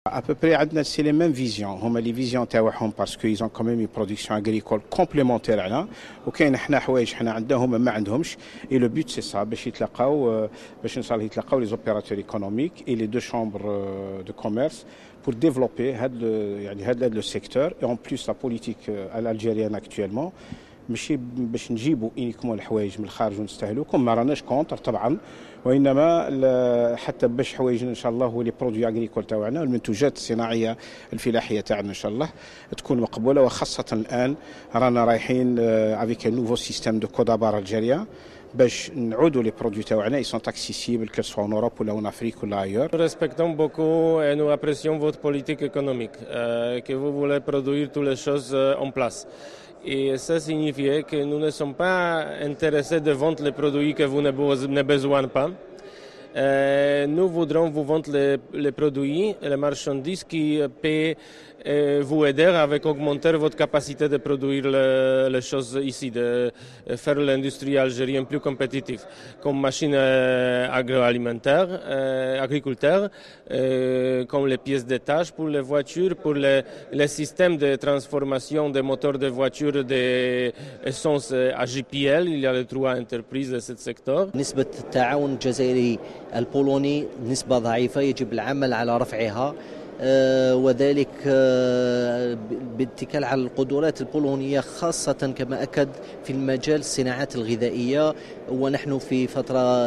À peu près عندنا c'est les mêmes visions هما لي فيزيون تاعهم باسكو ils ont quand même une production agricole complémentaire على وكاين حنا حوايج حنا عندهم ما عندهمش et le but c'est ça باش يتلاقاو باش ان شاء الله يتلاقاو les opérateurs économiques et les deux chambres de commerce pour développer هذا le secteur et en plus la politique algérienne actuellement ماشي باش نجيبوا انيكمون الحوايج من الخارج ونستهلكهم ما راناش كونتر طبعا وانما حتى باش حوايجنا ان شاء الله هو لي برودوي اغريكول تاعنا المنتوجات الصناعيه الفلاحيه تاعنا ان شاء الله تكون مقبوله وخاصه الان رانا رايحين افيك نوفو سيستيم دو كود بار الجيريا باش نعودوا لي برودوي تاعنا ils sont accessibles que ce soit en Europe ou là en Afrique ou là ailleurs. Nous respectons beaucoup et nous apprécions votre politique économique, que vous voulez produire toutes les choses en place. Et ça signifie que nous ne sommes pas intéressés de vendre les produits que vous n'avez besoin pas. Nous voudrons vous vendre les produits et les marchandises qui peuvent vous aider avec augmenter votre capacité de produire les choses ici, de faire l'industrie algérienne plus compétitive, comme machines agroalimentaires, agriculteurs, comme les pièces détachées pour les voitures, pour les systèmes de transformation des moteurs de voitures d'essence à JPL. Il y a les 3 entreprises de ce secteur. نسبة التعاون الجزائري البولوني نسبة ضعيفة يجب العمل على رفعها وذلك باتكال على القدرات البولونية خاصة كما أكد في المجال الصناعات الغذائية ونحن في فترة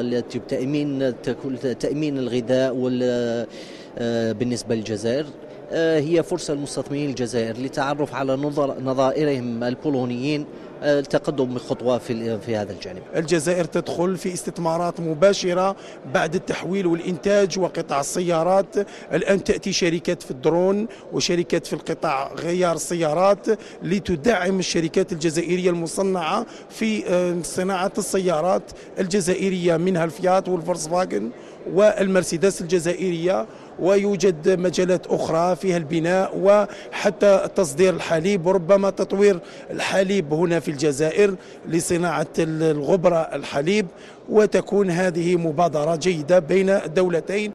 تأمين الغذاء بالنسبة للجزائر هي فرصة للمستثمرين الجزائر للتعرف على نظائرهم البولونيين التقدم بخطوة في هذا الجانب. الجزائر تدخل في استثمارات مباشرة بعد التحويل والإنتاج وقطاع السيارات. الآن تأتي شركات في الدرون وشركات في القطاع غيار السيارات لتدعم الشركات الجزائرية المصنعة في صناعة السيارات الجزائرية منها الفيات والفولكسفاجن والمرسيدس الجزائرية ويوجد مجالات أخرى فيها البناء وحتى تصدير الحليب وربما تطوير الحليب هنا في الجزائر لصناعة الغبرة الحليب وتكون هذه مبادرة جيدة بين الدولتين.